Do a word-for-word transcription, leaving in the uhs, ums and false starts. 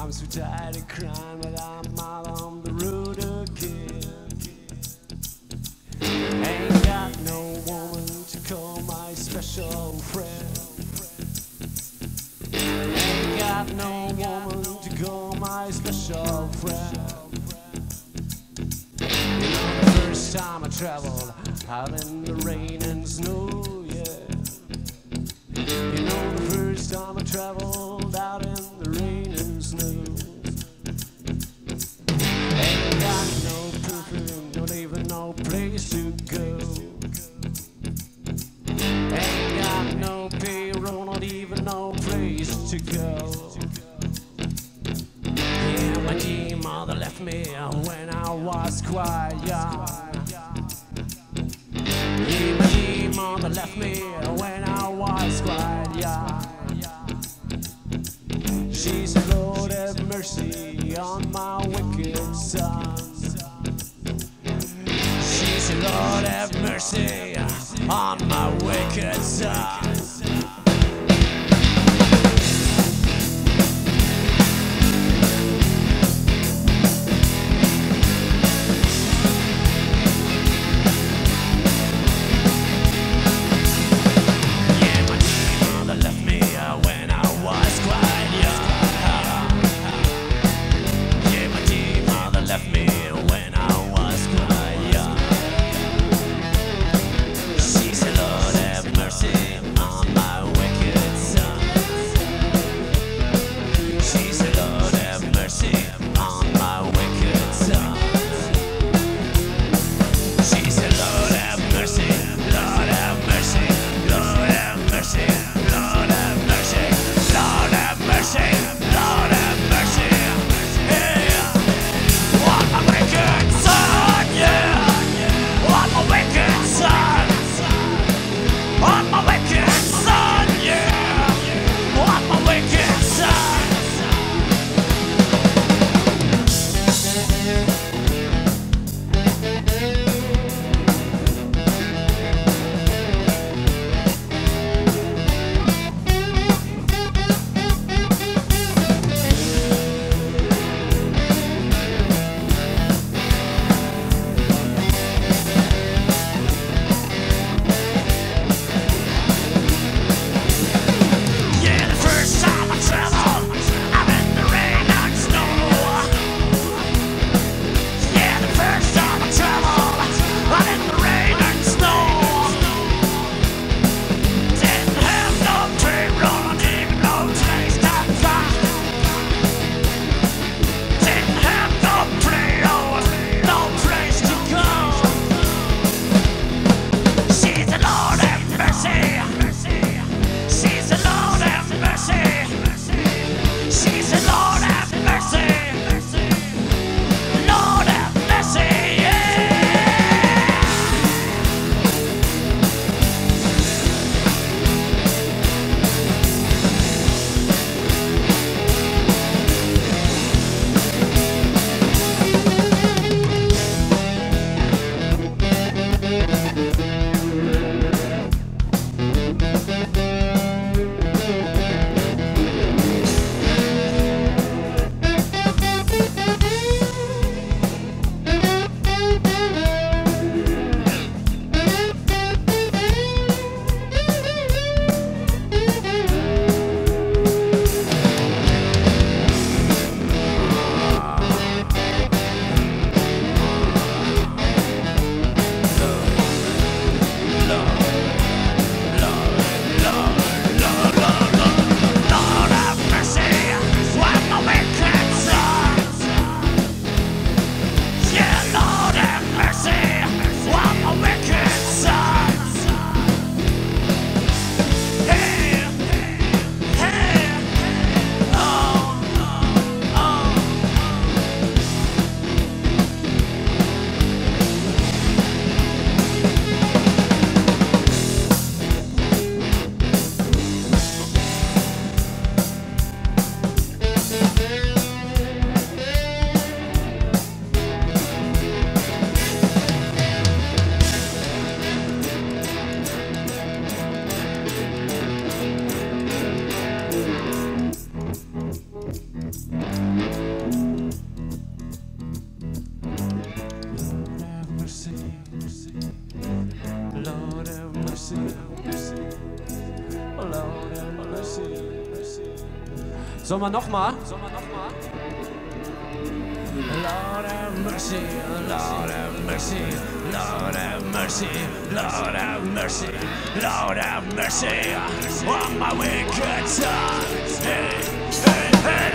I'm so tired of crying, but I'm out on the road again. Ain't got no woman to call my special friend. Ain't got no woman to call my special friend. You know, the first time I traveled out in the rain and snow, yeah. You know, the first time I traveled out in the rain and snow. Ain't got no perfume, don't even know place to go. Ain't got no payroll, not even no place to go. Yeah, my dear mother left me when I was quite young. Yeah, my dear mother left me when I was quite young. She said, Lord have mercy on my wicked son. She said, Lord have mercy on my wicked son. On Sollen wir nochmal? Lord have mercy, Lord have mercy, Lord have mercy, Lord have mercy, Lord have mercy on my wicked son. Hey, hey, hey.